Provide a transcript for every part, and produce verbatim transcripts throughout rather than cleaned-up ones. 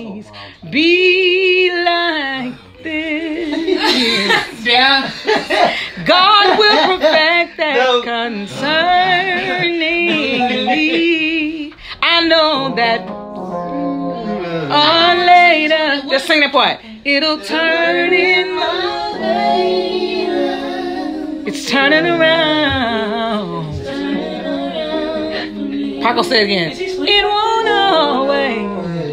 days be like this. Yeah. God will perfect that no. concerning me. I know that on later, just sing that part. It'll turn in my favor. It's turning around. Paco, say it again. It won't always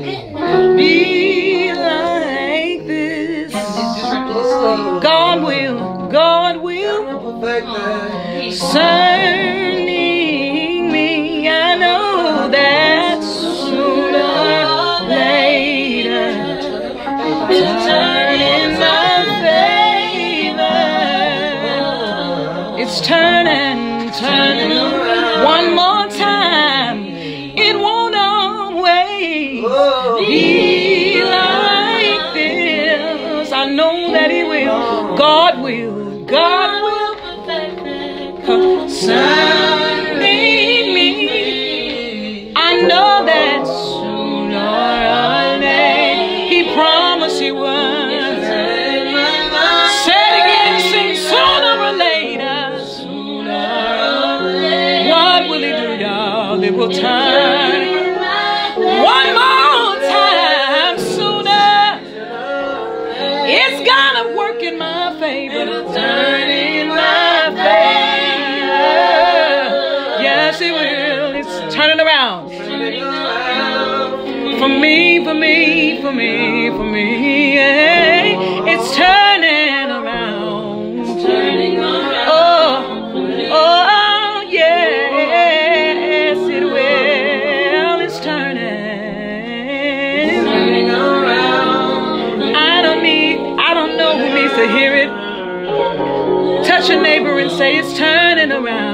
be like this. God will, God will concerning me. I know that sooner or later it'll turn in my favor. It's turning, turning around. One more time. It won't always be like this. I know that He will. God will. God will perfect that concerning me. I know that sooner or later He promised He would. Say it again, sing sooner or later. Sooner or later. What will He do, y'all? It will turn. One more time sooner. It's gonna work in my favor. It'll turn in my favor. Yes, it will. It's turning around. For me, for me, for me, for me. Yeah. It's turning around. Turning around. Oh, oh, yes, it will. It's turning. Turning around. I don't need, I don't know who needs to hear it. Touch your neighbor and say it's turning around.